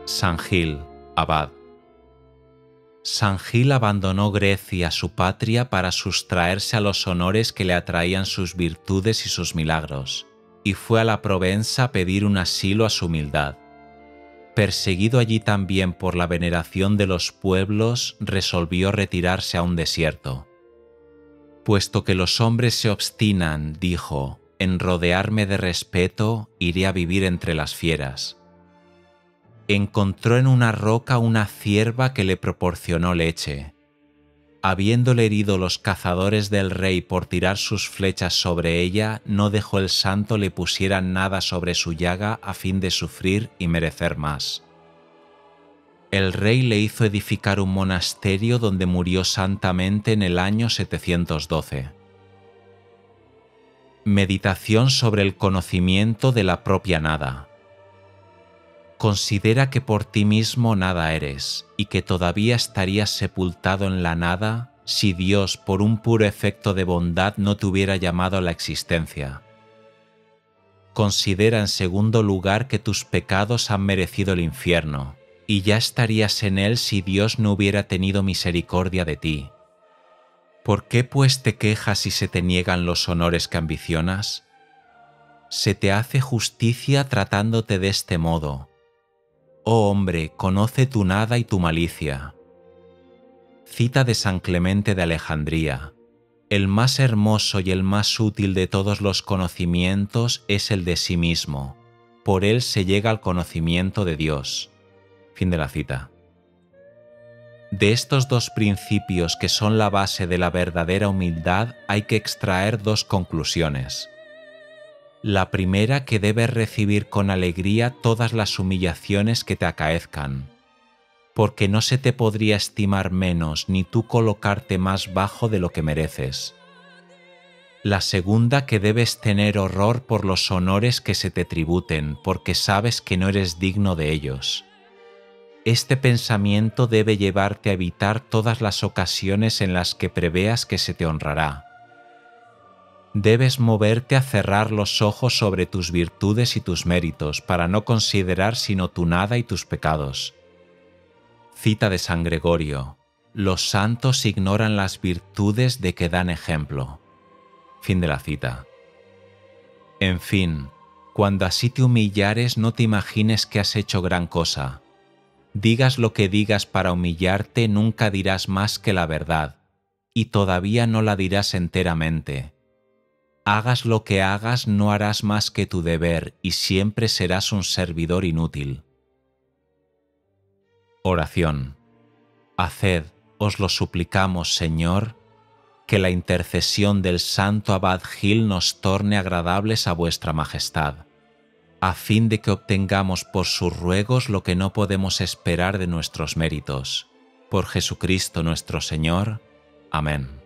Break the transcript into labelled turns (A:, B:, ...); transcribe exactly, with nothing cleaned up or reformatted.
A: San Gil, abad. San Gil abandonó Grecia, su patria, para sustraerse a los honores que le atraían sus virtudes y sus milagros, y fue a la Provenza a pedir un asilo a su humildad. Perseguido allí también por la veneración de los pueblos, resolvió retirarse a un desierto. Puesto que los hombres se obstinan, dijo, en rodearme de respeto, iré a vivir entre las fieras. Encontró en una roca una cierva que le proporcionó leche. Habiéndole herido los cazadores del rey por tirar sus flechas sobre ella, no dejó el santo le pusieran nada sobre su llaga a fin de sufrir y merecer más. El rey le hizo edificar un monasterio donde murió santamente en el año setecientos doce. Meditación sobre el conocimiento de la propia nada. Considera que por ti mismo nada eres y que todavía estarías sepultado en la nada si Dios, por un puro efecto de bondad, no te hubiera llamado a la existencia. Considera en segundo lugar que tus pecados han merecido el infierno y ya estarías en él si Dios no hubiera tenido misericordia de ti. ¿Por qué pues te quejas si se te niegan los honores que ambicionas? Se te hace justicia tratándote de este modo. Oh hombre, conoce tu nada y tu malicia. Cita de San Clemente de Alejandría. El más hermoso y el más útil de todos los conocimientos es el de sí mismo. Por él se llega al conocimiento de Dios. Fin de la cita. De estos dos principios que son la base de la verdadera humildad hay que extraer dos conclusiones. La primera, que debes recibir con alegría todas las humillaciones que te acaezcan, porque no se te podría estimar menos ni tú colocarte más bajo de lo que mereces. La segunda, que debes tener horror por los honores que se te tributen, porque sabes que no eres digno de ellos. Este pensamiento debe llevarte a evitar todas las ocasiones en las que preveas que se te honrará. Debes moverte a cerrar los ojos sobre tus virtudes y tus méritos para no considerar sino tu nada y tus pecados. Cita de San Gregorio. Los santos ignoran las virtudes de que dan ejemplo. Fin de la cita. En fin, cuando así te humillares no te imagines que has hecho gran cosa. Digas lo que digas para humillarte, nunca dirás más que la verdad, y todavía no la dirás enteramente. Hagas lo que hagas, no harás más que tu deber y siempre serás un servidor inútil. Oración. Haced, os lo suplicamos, Señor, que la intercesión del santo abad Gil nos torne agradables a vuestra majestad, a fin de que obtengamos por sus ruegos lo que no podemos esperar de nuestros méritos. Por Jesucristo nuestro Señor. Amén.